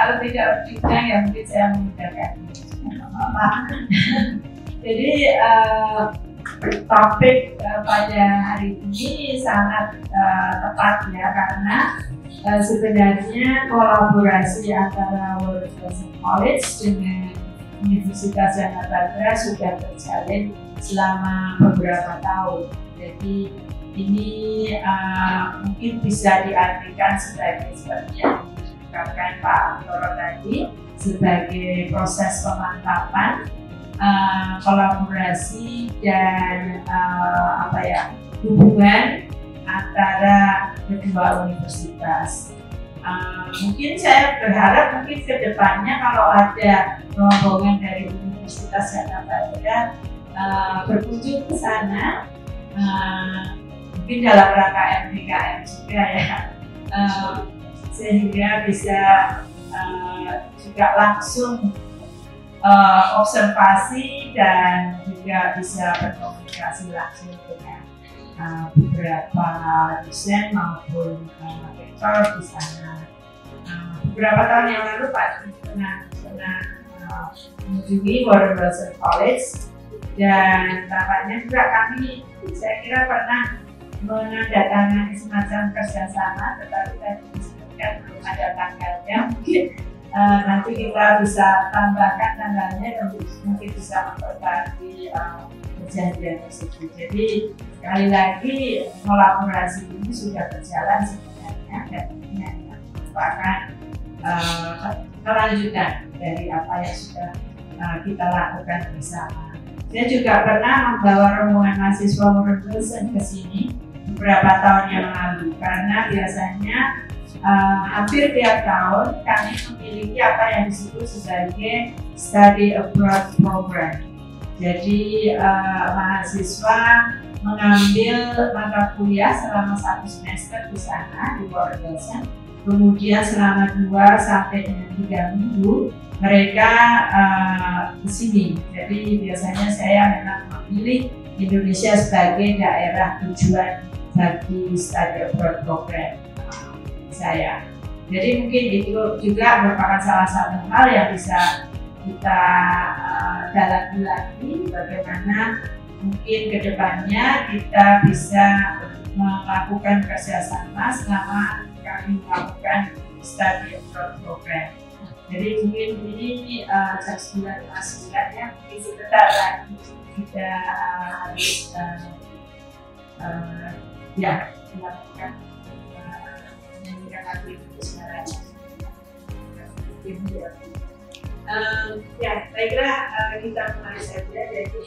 kalau tidak berbincang ya mungkin saya memudahkan. Jadi topik pada hari ini sangat tepat ya, karena sebenarnya kolaborasi antara World Western College dengan Universitas Yanatabara sudah terjalin selama beberapa tahun. Jadi ini mungkin bisa diartikan seperti yang dikatakan Pak Antoro tadi, sebagai proses pemantapan kolaborasi dan hubungan antara kedua universitas. Mungkin saya berharap mungkin ke depannya kalau ada rombongan dari Universitas Yanatabara berkunjung ke sana, mungkin dalam rangka MBKM juga ya, sehingga bisa juga langsung observasi dan juga bisa berkomunikasi langsung dengan beberapa dosen maupun rektor di sana. Beberapa tahun yang lalu Pak pernah mengunjungi World Western College, dan tampaknya juga kami, saya kira pernah menandatangani semacam kerjasama, tetapi tadi disebutkan belum ada tanggalnya. Mungkin nanti kita bisa tambahkan tanggalnya dan mungkin bisa memperbarui perjanjian tersebut. Jadi sekali lagi kolaborasi ini sudah berjalan sebenarnya, dan ini hanya merupakan kelanjutan dari apa yang sudah kita lakukan bersama. Saya juga pernah membawa rombongan mahasiswa World Western ke sini beberapa tahun yang lalu, karena biasanya hampir tiap tahun kami memiliki apa yang disebut sebagai study abroad program. Jadi mahasiswa mengambil mata kuliah selama 1 semester di sana di World Western, kemudian selama 2 sampai 3 minggu mereka di sini. Jadi biasanya saya memang memilih Indonesia sebagai daerah tujuan bagi study abroad program saya. Jadi mungkin itu juga merupakan salah satu hal yang bisa kita dalami lagi, bagaimana mungkin kedepannya kita bisa melakukan kerjasama selama kami melakukan study abroad program. Jadi mungkin ini jam 9:09 ya, mungkin sebentar lagi kita harus melakukan menyanyikan lagu itu sebenarnya. Saya kira kita mulai saja.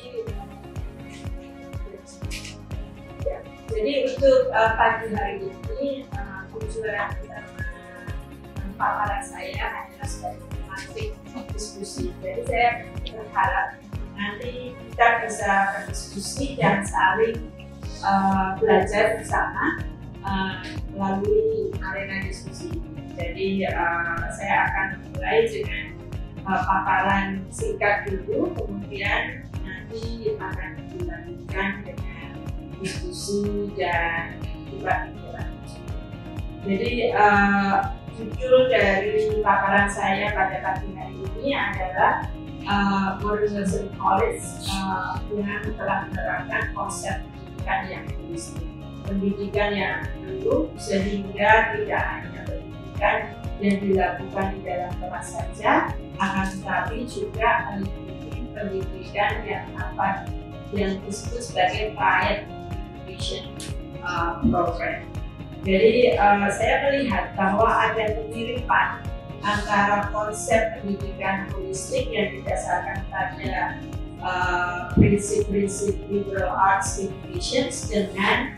Jadi untuk pagi hari ini tujuan paparan saya adalah sebagai tematik diskusi. Jadi saya berharap nanti kita bisa berdiskusi dan saling belajar bersama melalui arena diskusi. Jadi saya akan mulai dengan paparan singkat dulu, kemudian nanti akan dilanjutkan dengan diskusi dan debat interaksi. Jadi judul dari paparan saya pada pagi hari ini adalah World Western College dengan telah menerapkan konsep pendidikan yang holistik, pendidikan yang penuh, sehingga tidak hanya pendidikan yang dilakukan di dalam kelas saja, akan tetapi juga meliputi pendidikan yang disebut sebagai Higher Education Program. Jadi saya melihat bahwa ada kemiripan antara konsep pendidikan holistik yang didasarkan pada prinsip-prinsip liberal arts education dengan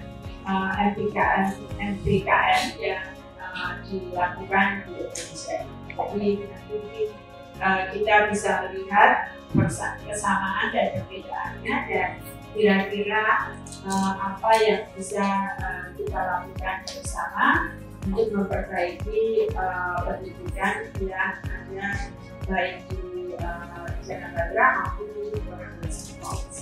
MBKM yang dilakukan di Indonesia. Jadi nanti kita bisa melihat kesamaan dan perbedaannya, dan kira-kira apa yang bisa kita lakukan bersama untuk memperbaiki pendidikan yang ada baik di Yanatabara maupun di World Western College.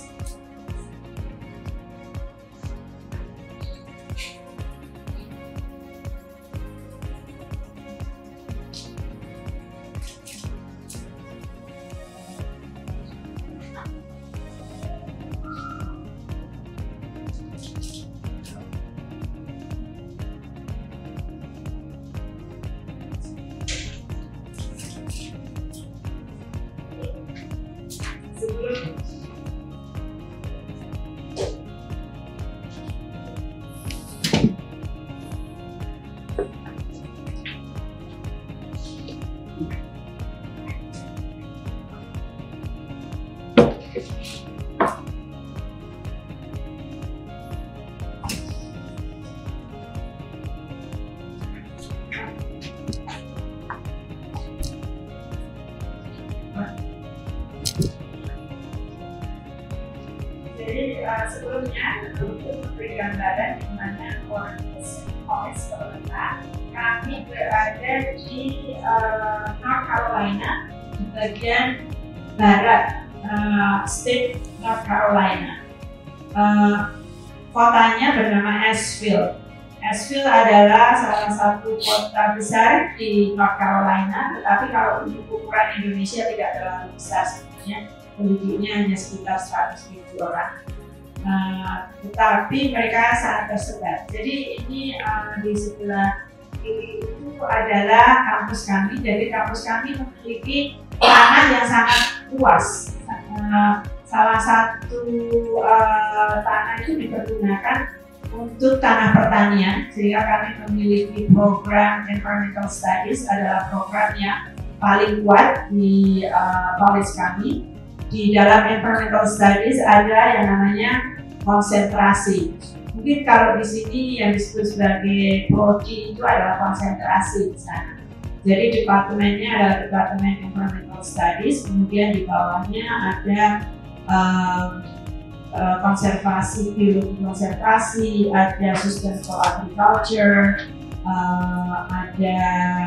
sebelum sebelumnya untuk memberi gambaran di mana Warren-Wilson College terletak, kami berada di North Carolina, di bagian barat state North Carolina. Kotanya bernama Asheville. Asheville adalah salah satu kota besar di North Carolina, tetapi kalau untuk ukuran Indonesia tidak terlalu besar sebenarnya. Penduduknya hanya sekitar 100.000 orang, tetapi mereka sangat tersebar. Jadi ini di sebelah kiri itu adalah kampus kami. Jadi kampus kami memiliki tanah yang sangat luas. Salah satu tanah itu dipergunakan untuk tanah pertanian, sehingga kami memiliki program Environmental Studies, adalah program yang paling kuat di college kami. Di dalam Environmental Studies ada yang namanya konsentrasi. Mungkin kalau di sini yang disebut sebagai prodi itu adalah konsentrasi di sana. Jadi departemennya adalah Departemen Environmental Studies, kemudian di bawahnya ada konservasi, biologi konservasi, ada sustainable agriculture, ada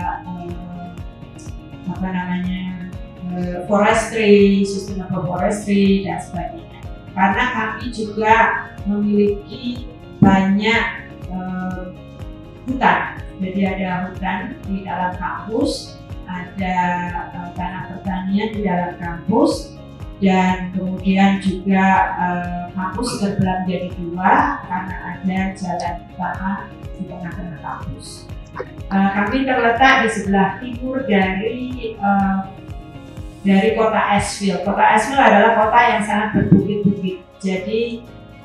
forestry, sustainable forestry, dan sebagainya. Karena kami juga memiliki banyak hutan, jadi ada hutan di dalam kampus, ada tanah pertanian di dalam kampus, dan kemudian juga kampus terbelah menjadi dua karena ada jalan utama di tengah-tengah kampus. Kami terletak di sebelah timur dari kota Asheville. Kota Asheville adalah kota yang sangat berbukit-bukit, jadi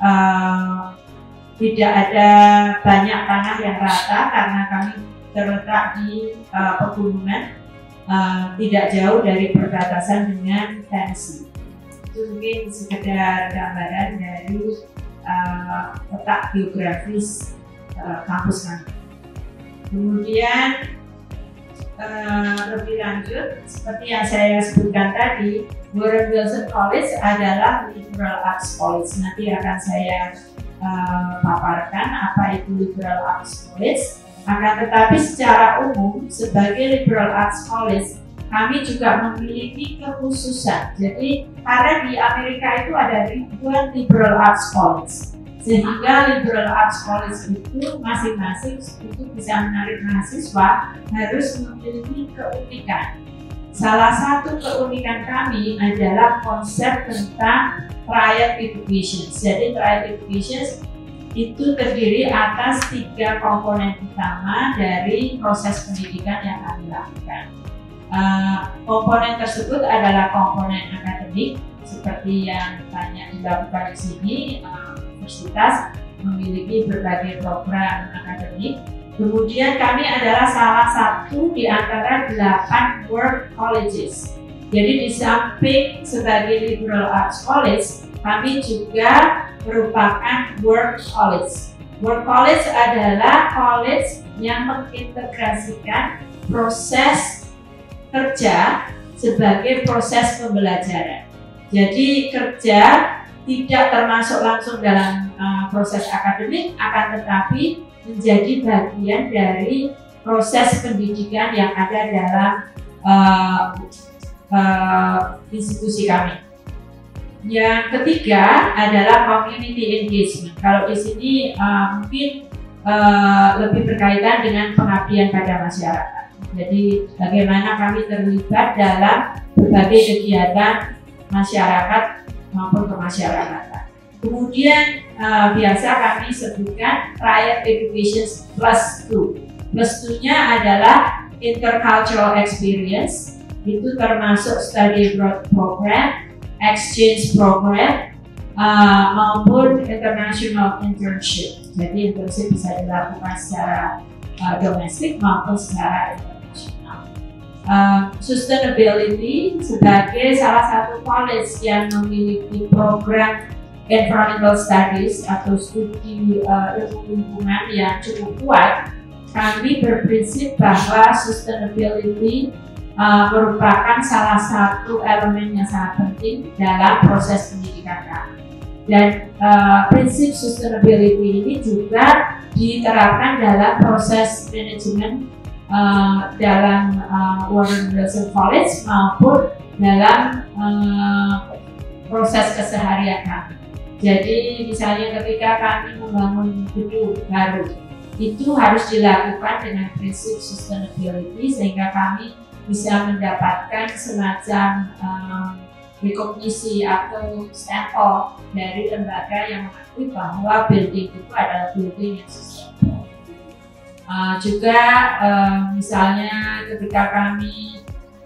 tidak ada banyak tanah yang rata karena kami terletak di pegunungan, tidak jauh dari perbatasan dengan Tennessee. Itu mungkin sekedar gambaran dari letak geografis kampus kami. Kemudian lebih lanjut, seperti yang saya sebutkan tadi, Warren-Wilson College adalah liberal arts college. Nanti akan saya paparkan apa itu liberal arts college. Akan tetapi secara umum sebagai liberal arts college kami juga memiliki kekhususan. Jadi karena di Amerika itu ada ribuan liberal arts college, sehingga liberal arts college itu masing-masing untuk bisa menarik mahasiswa harus memiliki keunikan. Salah satu keunikan kami adalah konsep tentang triad education. Jadi triad education itu terdiri atas 3 komponen utama dari proses pendidikan yang kami lakukan. Komponen tersebut adalah komponen akademik, seperti yang banyak dilakukan di sini. Universitas memiliki berbagai program akademik. Kemudian kami adalah salah satu di antara 8 work colleges. Jadi di samping sebagai liberal arts college, kami juga merupakan work college. Work college adalah college yang mengintegrasikan proses kerja sebagai proses pembelajaran. Jadi kerja tidak termasuk langsung dalam proses akademik, akan tetapi menjadi bagian dari proses pendidikan yang ada dalam institusi kami. Yang ketiga adalah community engagement. Kalau di sini mungkin lebih berkaitan dengan pengabdian pada masyarakat. Jadi bagaimana kami terlibat dalam berbagai kegiatan masyarakat maupun kemasyarakatan. Kemudian biasa kami sebutkan triad education plus 2. Plus 2-nya adalah intercultural experience, itu termasuk study abroad program, exchange program maupun international internship. Jadi internship bisa dilakukan secara domestik maupun secara internasional. Sustainability sebagai salah satu college yang memiliki program environmental studies atau studi ilmu lingkungan yang cukup kuat, kami berprinsip bahwa sustainability merupakan salah satu elemen yang sangat penting dalam proses pendidikan kami. Dan prinsip sustainability ini juga diterapkan dalam proses manajemen dalam Warren Wilson College maupun dalam proses keseharian kami. Jadi misalnya ketika kami membangun gedung baru, itu harus dilakukan dengan prinsip sustainability sehingga kami bisa mendapatkan semacam rekognisi atau stempel dari lembaga yang mengakui bahwa building itu adalah building yang sustainable. Juga misalnya ketika kami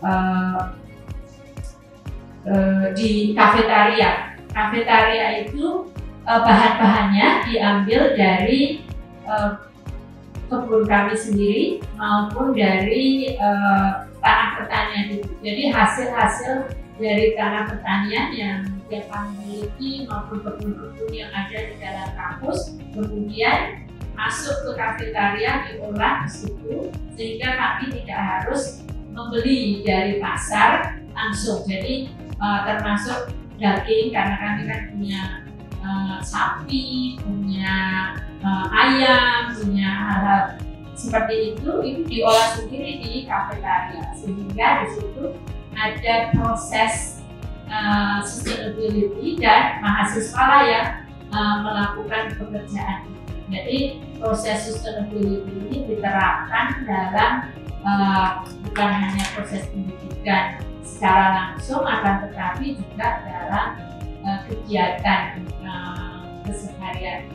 di kafetaria itu bahan-bahannya diambil dari kebun kami sendiri maupun dari tanah pertanian itu. Jadi hasil-hasil dari tanah pertanian yang kami miliki maupun kebun-kebun yang ada di dalam kampus kemudian masuk ke kafetaria, diolah di situ sehingga kami tidak harus membeli dari pasar langsung. Jadi termasuk daging karena kami kan punya sapi, punya ayam, punya hal-hal seperti itu diolah sendiri di kafetaria sehingga di situ ada proses sustainability dan mahasiswa lah yang melakukan pekerjaan. Jadi proses sustainability ini diterapkan dalam bukan hanya proses pendidikan secara langsung, akan tetapi juga dalam kegiatan keseharian.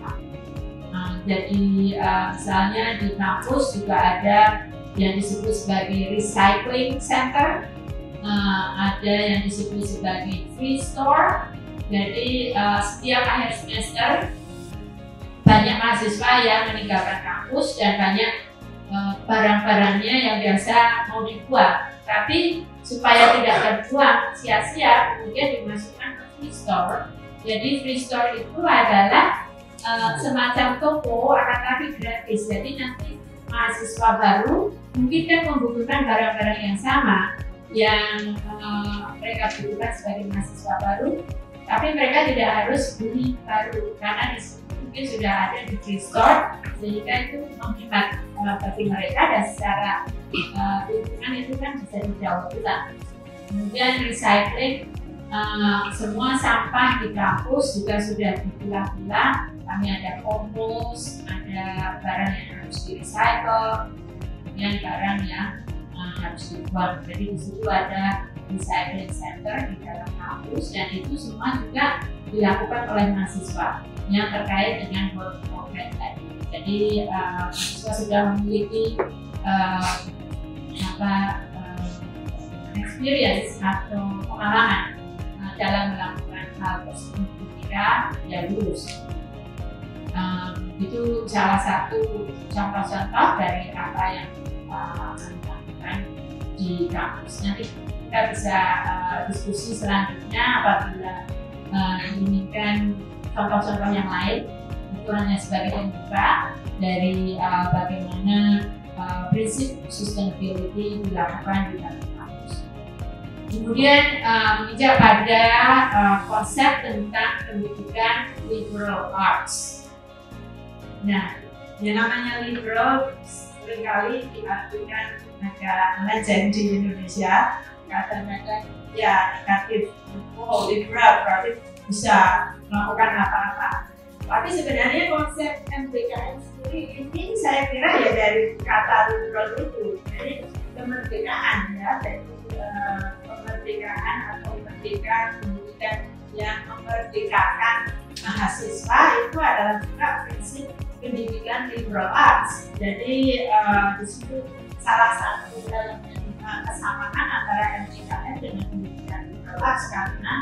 Jadi misalnya di kampus juga ada yang disebut sebagai recycling center, ada yang disebut sebagai free store. Jadi setiap akhir semester banyak mahasiswa yang meninggalkan kampus dan banyak barang-barangnya yang biasa mau dibuang, tapi supaya tidak terbuang sia-sia kemudian dimasukkan ke free store. Jadi free store itu adalah semacam toko akan tapi gratis. Jadi nanti mahasiswa baru mungkin kan membutuhkan barang-barang yang sama yang mereka butuhkan sebagai mahasiswa baru, tapi mereka tidak harus beli baru karena di situ mungkin sudah ada di free store sehingga itu menghemat bagi mereka dan secara lingkungan itu kan bisa didaur ulang. Kemudian recycling, semua sampah di kampus juga sudah dipilah-pilah. Kami ada kompos, ada barang yang harus di recycle, kemudian barang yang harus dibuang. Jadi di situ ada recycling center di dalam kampus dan itu semua juga dilakukan oleh mahasiswa yang terkait dengan work program tadi. Jadi mahasiswa sudah memiliki experience atau pengalaman dalam melakukan hal tersebut ketika dia lulus. Itu salah satu contoh-contoh dari apa yang kami lakukan di kampus. Nanti kita bisa diskusi selanjutnya apabila menginginkan contoh-contoh yang lain. Itu hanya sebagai pembuka dari bagaimana prinsip sustainability dilakukan di dalam kampus. Kemudian menginjak pada konsep tentang pendidikan liberal arts. Nah, yang namanya liberal seringkali diartikan agak melenceng di Indonesia. Kadang-kadang ya negatif, oh liberal berarti bisa melakukan apa-apa. Tapi sebenarnya konsep MBKM sendiri ini saya kira ya dari kata liberal itu, jadi kemerdekaan ya, dari kemerdekaan atau merdeka pendidikan yang memerdekakan mahasiswa itu adalah juga prinsip pendidikan liberal arts. Jadi di situ salah satu elemen kesamaan antara MBKM dengan pendidikan liberal arts karena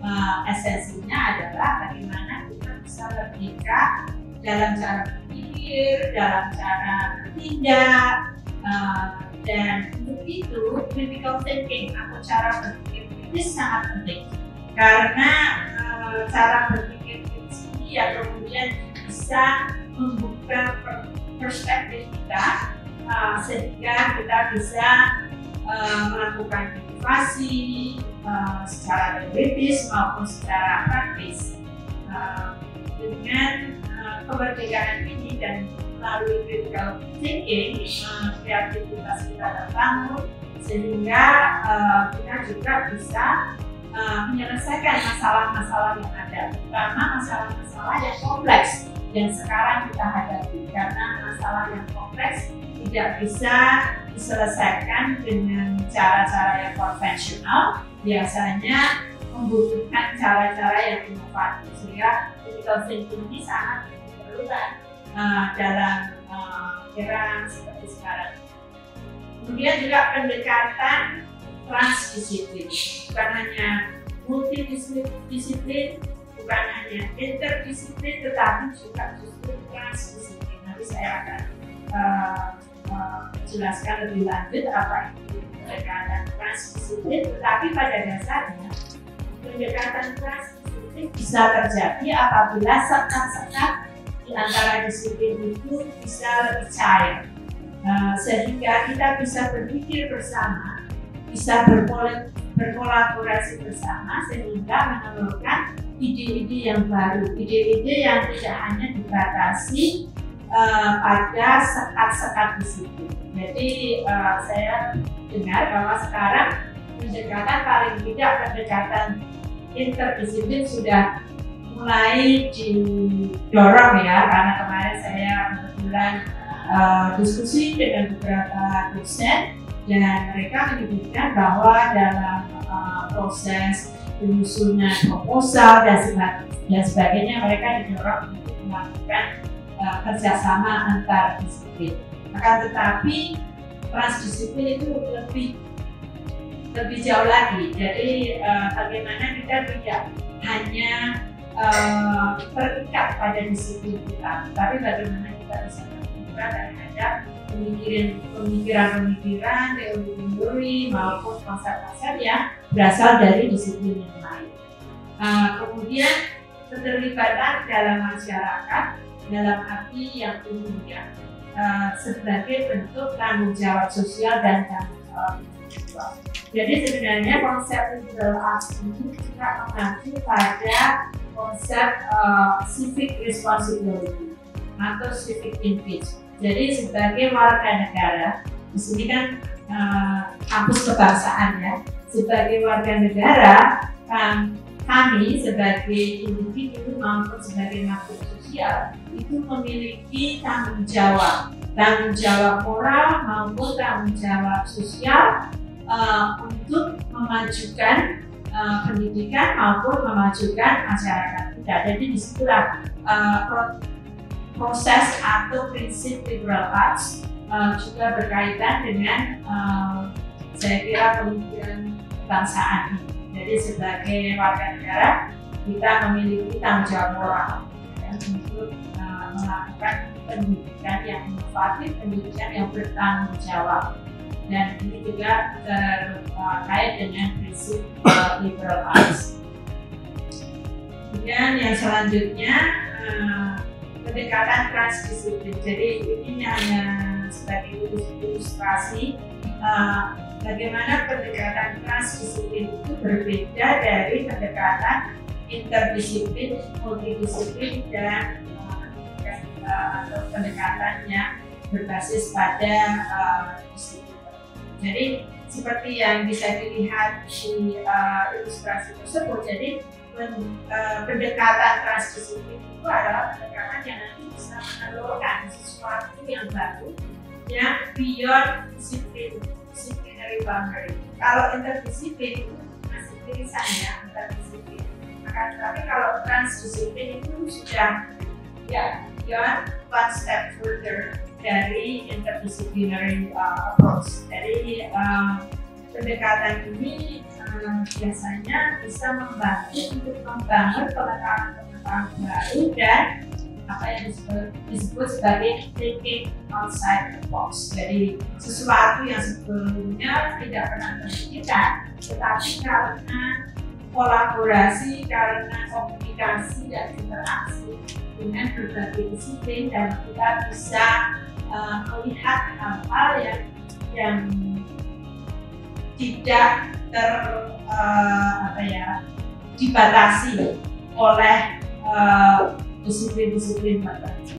esensinya adalah bagaimana kita bisa merdeka dalam cara berpikir, dalam cara bertindak, dan untuk itu critical thinking atau cara berpikir kritis sangat penting karena cara berpikir kritis ini ya kemudian bisa membuka perspektif kita sehingga kita bisa melakukan inovasi secara teoritis maupun secara praktis. Dengan kemerdekaan ini dan melalui critical thinking, kreativitas kita terbangun sehingga kita juga bisa menyelesaikan masalah-masalah yang ada, terutama masalah-masalah yang kompleks yang sekarang kita hadapi, karena masalah yang kompleks tidak bisa diselesaikan dengan cara-cara yang konvensional, biasanya membutuhkan cara-cara yang inovatif, sehingga critical thinking ini sangat diperlukan dalam era seperti sekarang. Kemudian juga pendekatan transdisiplin, bukan hanya multidisiplin, bukan hanya interdisiplin, tetapi juga justru transdisiplin. Nanti saya akan jelaskan lebih lanjut apa itu pendekatan transdisiplin, tetapi pada dasarnya pendekatan transdisiplin bisa terjadi apabila sekat-sekat di antara disiplin itu bisa lebih cair, sehingga kita bisa berpikir bersama, bisa berkolaborasi bersama, sehingga menelurkan ide-ide yang baru, ide-ide yang tidak hanya dibatasi pada sekat-sekat disiplin. Jadi saya dengar bahwa sekarang pendekatan paling tidak pendekatan interdisiplin sudah mulai didorong ya, karena kemarin saya kebetulan diskusi dengan beberapa dosen dan mereka menyebutkan bahwa dalam proses penyusunan proposal dan sebagainya mereka didorong untuk melakukan kerjasama antar disiplin. Akan tetapi transdisiplin itu lebih jauh lagi. Jadi bagaimana kita tidak hanya terikat pada disiplin kita, tapi bagaimana kita bisa terbuka terhadap pemikiran-pemikiran, teori-teori maupun konsep-konsep yang berasal dari disiplin yang lain. Kemudian keterlibatan dalam masyarakat dalam arti yang umum ya, sebagai bentuk tanggung jawab sosial dan tanggung jawab individual. Jadi sebenarnya konsep liberal arts ini juga mengacu pada konsep civic responsibility atau civic engagement. Jadi sebagai warga negara, di sini kan kampus kebangsaan ya. Sebagai warga negara, kami sebagai individu maupun sebagai makhluk sosial itu memiliki tanggung jawab moral maupun tanggung jawab sosial untuk memajukan pendidikan maupun memajukan masyarakat kita. Jadi disitulah proses atau prinsip liberal arts juga berkaitan dengan saya kira pemikiran kebangsaan ini. Jadi sebagai warga negara kita memiliki tanggung jawab moral ya, untuk melakukan pendidikan yang inovatif, pendidikan yang bertanggung jawab. Dan ini juga terkait dengan prinsip liberal arts. Kemudian yang selanjutnya pendekatan transdisiplin. Jadi ini hanya sebagai ilustrasi bagaimana pendekatan transdisiplin itu berbeda dari pendekatan interdisiplin, multidisiplin, dan atau pendekatan yang berbasis pada disiplin. Jadi seperti yang bisa dilihat di ilustrasi tersebut, jadi pendekatan transdisiplin itu adalah pendekatan yang nanti bisa menelurkan sesuatu yang baru yang beyond disciplinary boundary. Kalau interdisiplin itu masih tulisan ya, interdisiplin. Tapi kalau transdisiplin itu sudah ya beyond one step further dari interdisciplinary approach. Jadi pendekatan ini biasanya bisa membantu untuk membangun pengetahuan baru dan apa yang disebut sebagai thinking outside the box. Jadi sesuatu yang sebelumnya tidak pernah terpikirkan, tetapi karena kolaborasi, karena komunikasi dan interaksi dengan berbagai disiplin, dan kita bisa melihat hal-hal yang tidak dibatasi oleh disiplin-disiplin tertentu.